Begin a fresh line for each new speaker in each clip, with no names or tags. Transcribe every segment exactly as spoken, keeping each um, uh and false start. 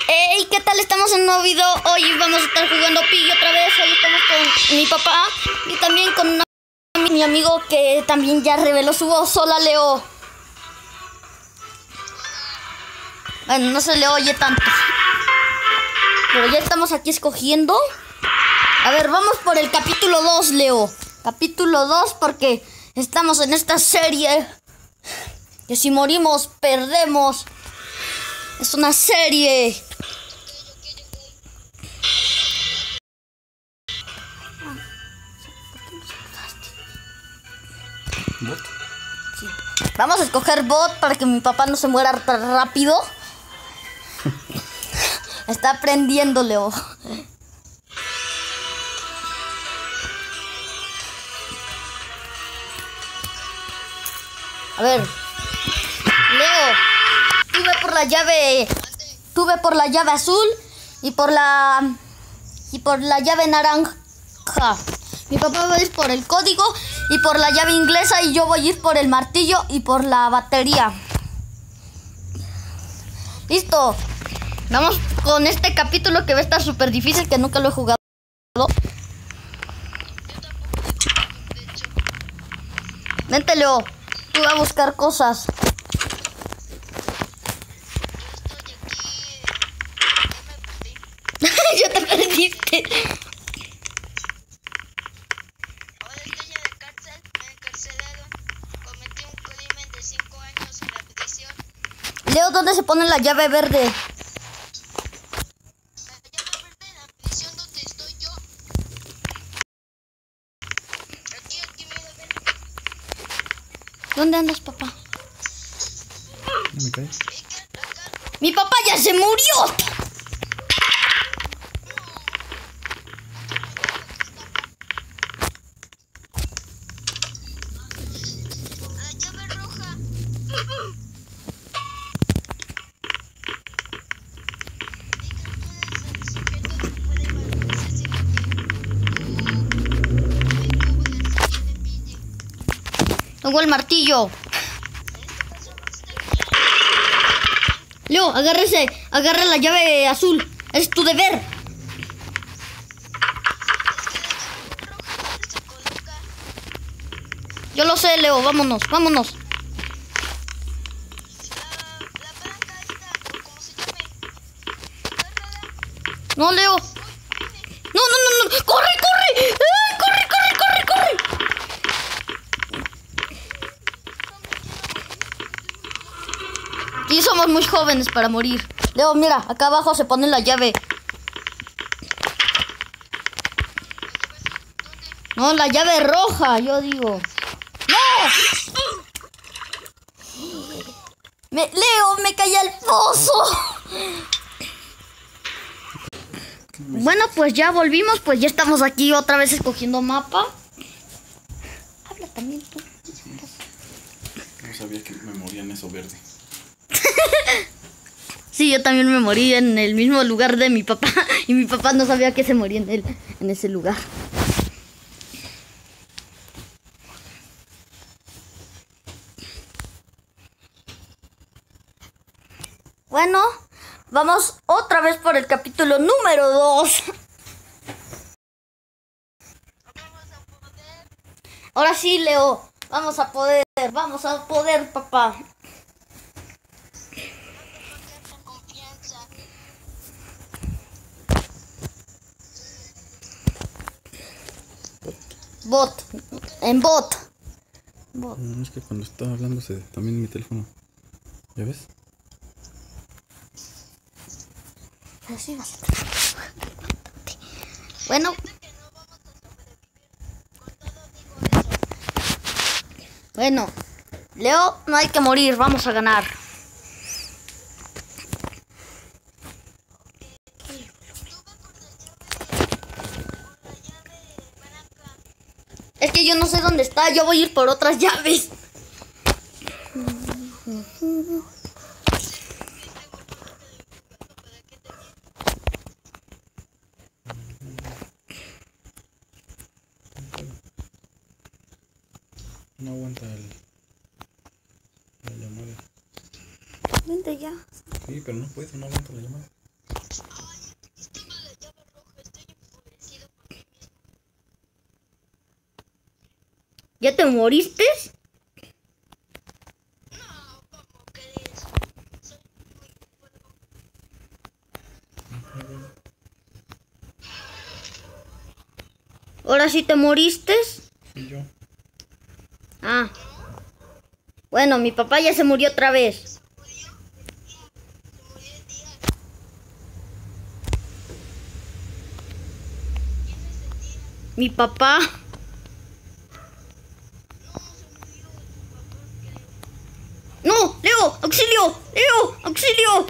Hey, ¿qué tal? Estamos en un nuevo video. Hoy vamos a estar jugando Piggy otra vez. Hoy estamos con mi papá y también con una, mi amigo que también ya reveló su voz. Hola, Leo. Bueno, no se le oye tanto, pero ya estamos aquí escogiendo. A ver, vamos por el capítulo dos, Leo. Capítulo dos, porque estamos en esta serie que si morimos, perdemos. Es una serie.
¿Bot?
Sí. Vamos a escoger bot para que mi papá no se muera tan rápido. Está aprendiendo, Leo. A ver, Leo, tuve por la llave, tuve por la llave azul y por la y por la llave naranja. Mi papá va a ir por el código y por la llave inglesa y yo voy a ir por el martillo y por la batería. Listo. Vamos con este capítulo que va a estar súper difícil, que nunca lo he jugado. Vente, Leo. Tú vas a buscar cosas. Ya te perdiste.
Ahora estoy en la cárcel, encarcelado. Cometí un crimen de cinco años en la prisión.
Leo, ¿dónde se pone la llave verde?
La llave verde en la prisión donde estoy yo. Aquí, aquí, mira, ven.
¿Dónde andas, papá?
No me cae.
Acá, acá.
¡Mi papá ya se murió!
La llave roja.
Tengo el martillo. Leo, agárrese, agarra la llave azul. Es tu deber. Yo lo sé, Leo, vámonos, vámonos.
La palanca esta, o como se llame. Agárrala.
No, Leo. No, no, no, no. ¡Corre, corre! ¡Ay, corre, corre, corre, corre! Y somos muy jóvenes para morir. Leo, mira, acá abajo se pone la llave. No, la llave roja, yo digo. ¡No! Me, Leo, me caí al pozo. Bueno, pues ya volvimos, pues ya estamos aquí otra vez escogiendo mapa. Habla también tú.
No sabía que me moría en eso verde.
Sí, yo también me morí en el mismo lugar de mi papá. Y mi papá no sabía que se moría en, él, en ese lugar. Bueno, vamos otra vez por el capítulo número dos. Ahora sí, Leo, vamos a poder, vamos a poder, papá.
Con confianza.
Bot, en bot. Bot.
No, es que cuando estaba hablando se también mi teléfono. ¿Ya ves?
Así vas a tener. Bueno,
Que no vamos a sobrevivir. Con todo digo eso.
bueno, Leo, no hay que morir, vamos a ganar. Es que yo no sé dónde está, yo voy a ir por otras llaves.
No aguanta el, la llamada.
Vente ya.
Sí, pero no puedo, no aguanto la llamada.
¿Ya te moriste?
No, ¿cómo crees? Soy muy bueno.
¿Ahora sí te moriste?
¿Y yo?
Ah. Bueno, mi papá ya se murió otra vez.
Se murió el día. Se murió el día. ¿Quién es el día?
Mi papá.
No, se murió tu papá, creo.
¡No! ¡Leo! ¡Auxilio! ¡Leo! ¡Auxilio!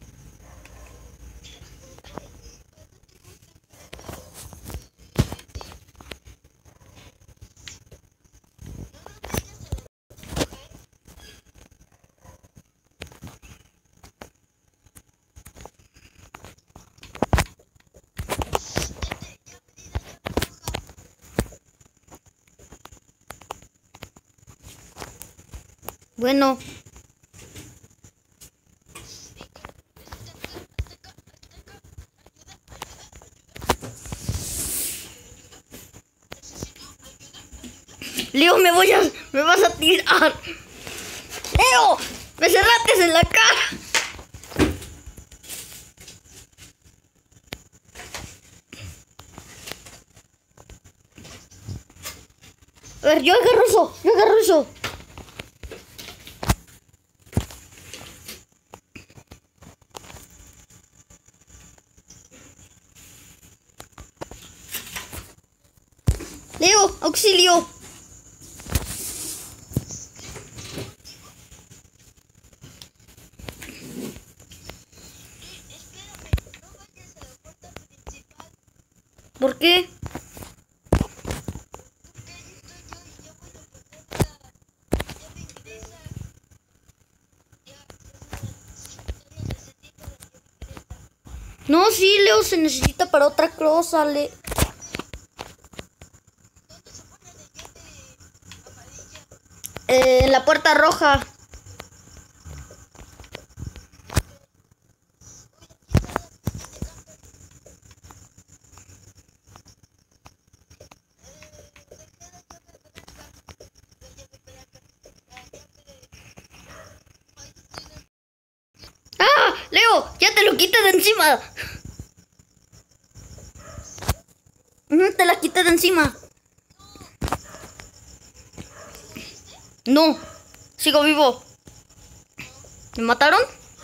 Bueno, Leo, me voy a... me vas a tirar. Leo, me cerraste en la cara. A ver, yo agarro eso, yo agarro eso. Leo, auxilio.
Espérame, no vayas a la puerta principal.
¿Por qué?
Porque ahí estoy yo y ya voy a poner la... Ya me ingresa. Ya, ya se necesito la que ingresa.
No, sí, Leo se necesita para otra cosa. Le...
¿Dónde se pone la llave amarilla?
Eh, en la puerta roja. ¡Ah! Leo, ya te lo quité de encima. Ujú, te la quité de encima. No, sigo vivo. ¿Me mataron?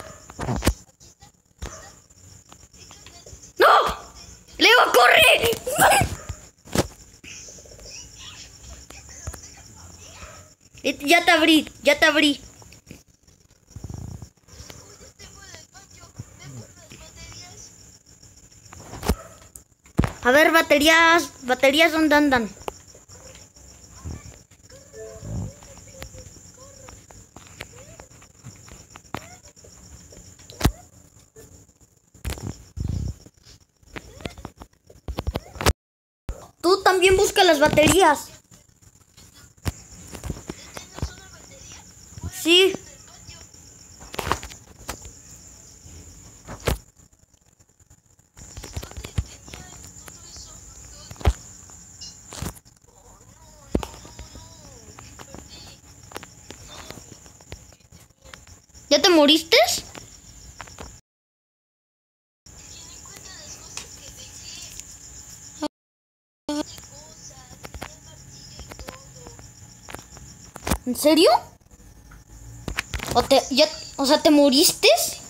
¡No! ¡Leo, corre! Eh, Ya te abrí, ya te abrí.
Tengo en el patio. Ve por las baterías.
A ver, baterías, baterías, ¿dónde andan? Tú también busca las baterías.
¿Tienes una batería?
Sí.
En el patio. ¿Dónde tenía todo eso? Oh, no, no, no, no. Perdí.
¿Ya te moriste?
¿Quién encuentra las cosas que dejé? Cosas, tenía martillo y todo.
¿En serio? ¿O, te, ya, o sea, te moriste?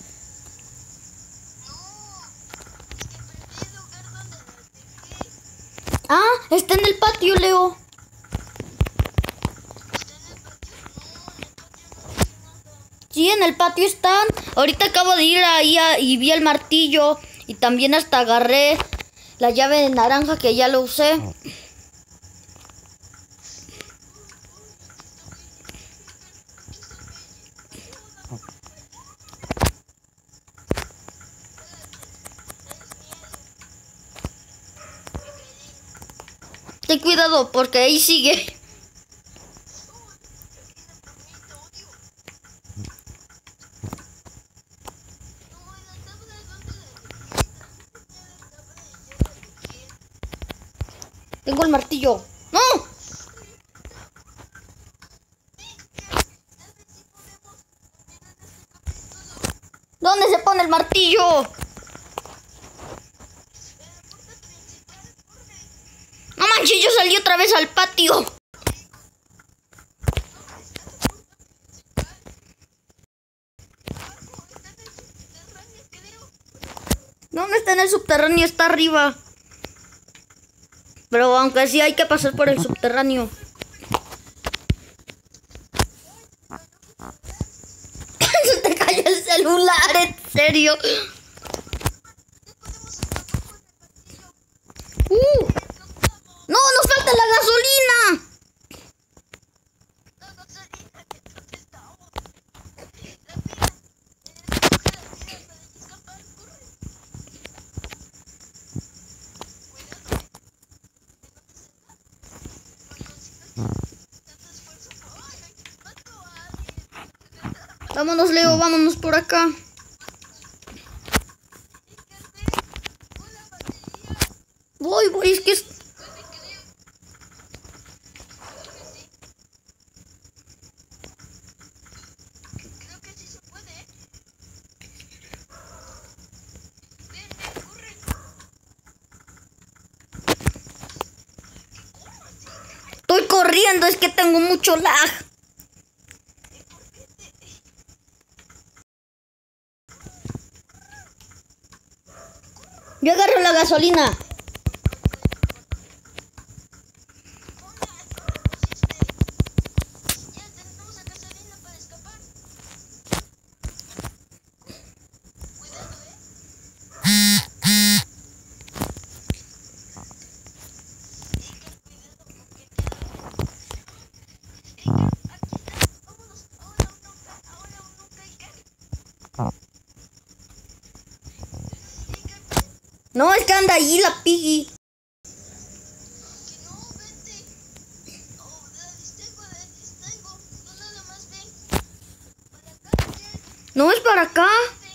No, es que perdí el lugar donde las dejé.
Ah, está en el patio, Leo.
¿Está en el patio? No, en el patio no dejé nada.
Sí, en el patio están. Ahorita acabo de ir ahí a- y vi el martillo. Y también hasta agarré la llave de naranja que ya lo usé. Ten cuidado porque ahí sigue.
No, en la tabla es donde la dejé. En la tabla y ya la dejé.
Tengo el martillo. ¡No! ¿Dónde se pone el martillo? No manches, yo salí otra vez al patio. ¿Dónde está en el subterráneo? Está arriba. Pero aunque sí hay que pasar por el subterráneo. Se te cayó el celular, en serio. Uh. No, nos falta la gasolina. Vámonos, Leo, vámonos por acá. Voy, voy, es que es...
Creo que sí se puede. Ven, ven, corre.
Estoy corriendo, es que tengo mucho lag. Yo agarro la gasolina.
Ya tenemos la gasolina para escapar. Cuidado, eh.
No, es que anda ahí la Piggy.
Que no, vente. Oh, la distengo, la distengo. No nada más ven. Para acá, ven.
No, es para acá.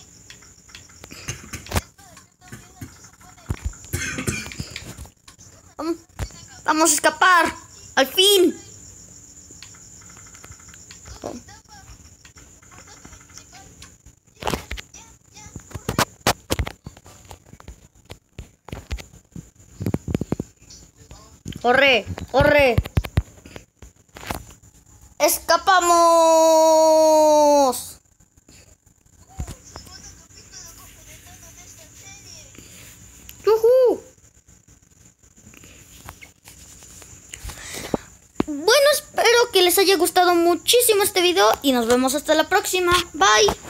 Vamos, vamos a escapar. Al fin. Corre, corre. ¡Escapamos! ¡Yujú! Bueno, espero que les haya gustado muchísimo este video y nos vemos hasta la próxima. Bye.